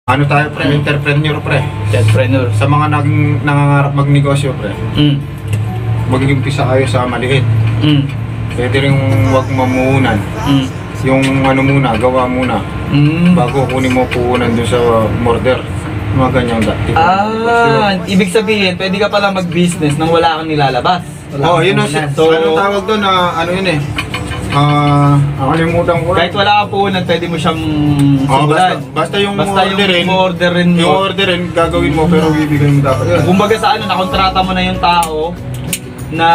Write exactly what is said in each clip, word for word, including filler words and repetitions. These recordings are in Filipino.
Ano tayo pre, mm. entrepreneur pre. Entrepreneur. Sa mga nag nangangarap magnegosyo pre. Mm. Mag-umpisa kayo sa maliit. Mm. Pwede rin wag mamuhunan. Mm. Yung ano muna, gawa muna. Mm. Bago kunin mo puhunan dun sa order. Mga ganyang dati. Ah, ibig sabihin, pwede ka pala mag-business nang wala kang nilalabas. Oo, oh, yun ang so, ano tawag doon na ano yun eh. Ah, uh, nakalimutan ko. Kahit wala kang puhunan, pwede mo siyang oh, simulan. Basta, basta yung basta orderin, yung orderin mo. Yung orderin, gagawin mo pero bibigay mo dapat yun. Kumbaga sa ano, nakontrata mo na yung tao na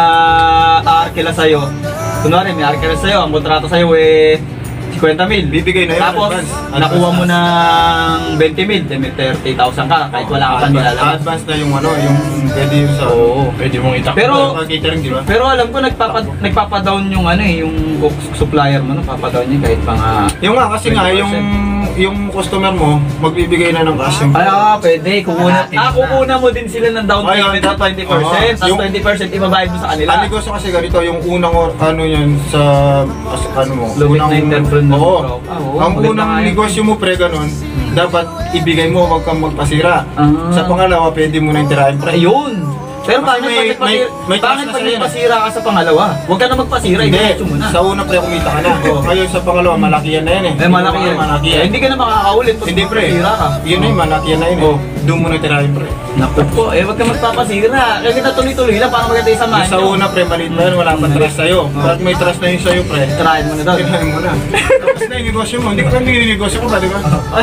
aarkila sa'yo. Kunwari, may aarkila sa'yo, ang kontrata sa'yo eh fifty mil. Bibigay na yun. Tapos, advance. nakuha advance. mo ng twenty mil, may thirty thousand ka, kahit wala ka pa nilalabas. Advance na yung ano, yung pwede yung sa... Oo. Pwede mong itakbo. Pero, catering, di ba? Pero alam ko, nagpapa, nagpapadown yung ano eh, yung supplier mo, nagpapadown niya kahit pa nga... Yung nga, kasi nga, yung yung customer mo, magbibigay na ng cash yung... Ay, ah, pwede. Kukuna, ah, kukuna mo din sila ng down payment sa twenty percent, tapos twenty percent ibabayad mo sa kanila. Ang negosyo kasi ganito, yung unang ano yan sa... As, ano mo, Lumit unang... na entrepreneur. Oo. Ah, oo, ang unang nga negosyo mo, pre, ganun, hmm. dapat ibigay mo, wag kang magpasira. Ah. Sa pangalawa, pwede mo na intirahin, pre. Ayun! Pero bakit may, pag may, may bakit pag nagpasira ka sa pangalawa? Huwag ka na magpasira, hindi. i-diretso mo na. Sa una pre, kumita ka na. Oh. Ngayon sa pangalawa, malaki yan na yan eh. Eh, malaki yan. Malaki yan. Eh, hindi ka na makakaulit pag hindi pre. Pasira ka. Yun na yun, malaki yan na yun eh. Oh. Doon mo na tirahin pre. Naku po, eh wag ka magpapasira. Kasi kita tuloy-tuloy lang, parang maganda yung samahan Sa una pre, maliit na yun, wala pa trust sa'yo. Pag may trust na yun sa'yo pre, tirahin mo na daw. tirahin mo na. Tapos na yung negosyo mo, hindi ko lang nininegosyo ko ba, di ba?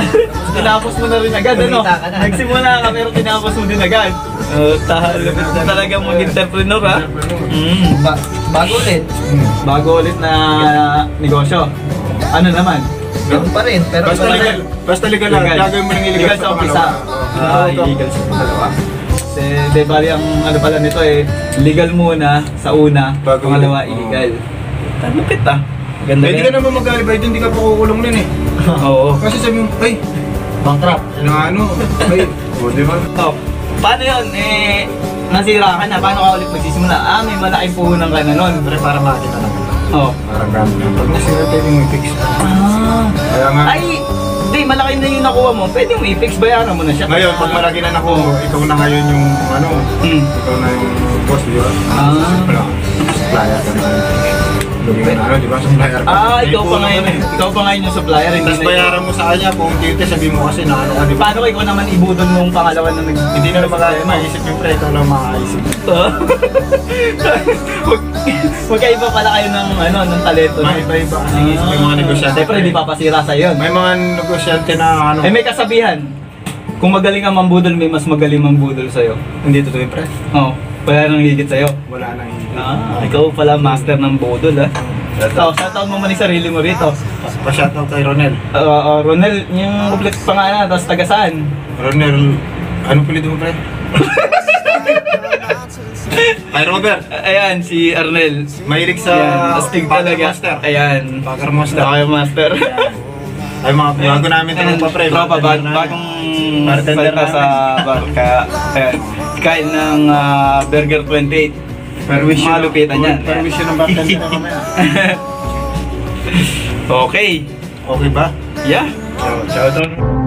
Tinapos mo na rin agad, ano? Nagsimula ka pero tinapos mo din agad. Uh, Tahalapit na talagang mag-entrepreneur ha? Mm. Ba bago ulit. Mm. Bago ulit na negosyo. Ano naman? Ganun pa rin, pero Basta legal, basta legal lang, gagawin mo ng illegal sa umpisa. Ah, illegal sa pangalawa. Kasi, de bali ang ano pala nito eh, legal muna sa una, Bago pangalawa ulit. illegal. Talupit ah. Ganda Hindi ka naman mag-alibay doon, hindi ka pa kukulong nun eh. Oo. Kasi sabi mo, ay, bankrupt. na ano, ay, o di ba? Oh, paano yun? Eh, nasira ka na, paano ka ulit magsisimula? Ah, may malaking puhunan ka na nun. Pre, para makita lang. Oo. Parang gamit na. Pag nasira tayo yung i-fix. Ah. Kaya nga. Ay, di, malaki na yung nakuha mo. Pwede mo i-fix, bayaran mo na siya. Ngayon, pag malaki na nakuha, ikaw na ngayon yung, ano, Hmm. ikaw na yung boss, di ba? Ah. Wala. Supplier ka na. Hindi ka na, ano, di ba? Supplier ka. Ah, May ikaw pa puno ngayon. ka na eh. Ikaw pa ngayon yung supplier. Hindi Tapos na bayaran mo sa kanya kung tiyute, sabi mo kasi na ano ka, di ba? Paano ikaw naman ibudol nung pangalawa na nag... Hindi na naman kaya maisip yung pre, ikaw lang makaisip. Huwag magkaiba pala kayo ng ano, ng talento. May iba-iba kasi isip yung mga negosyante. Siyempre, hindi papasira sa yun. May mga negosyante na ano. Eh, may kasabihan. Kung magaling ka mambudol, may mas magaling mambudol sa'yo. Hindi totoo yung pre. Oo. Wala nang higit sa'yo. Wala nang hindi. Ah, ikaw pala master ng budol ah. Ito, shoutout mo man yung sarili mo rito. Pa-shoutout kay Ronel. Uh, uh, Ronel, yung complete pangalan, tapos taga saan? Ronel, anong pilit mo pre? Kay Robert. Ayan, si Arnel. Mahilig sa Ayan, astig Packer talaga. Master. Ayan. Packer Master. Okay, master. Ay mga bago namin ito pa pre. Tropa, bag, bagong bartender salta sa bar. Kaya, ayan, kain ng uh, Burger twenty-eight. Permission. Malupitan yan. Permission ng bartender na mamaya. Okay. Okay ba? Yeah. Ciao, ciao.